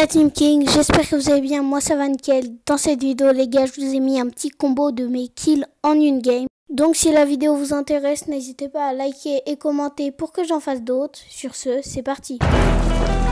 la Team King, j'espère que vous allez bien, moi ça va nickel. Dans cette vidéo les gars, je vous ai mis un petit combo de mes kills en une game. Donc si la vidéo vous intéresse, n'hésitez pas à liker et commenter pour que j'en fasse d'autres. Sur ce, c'est parti.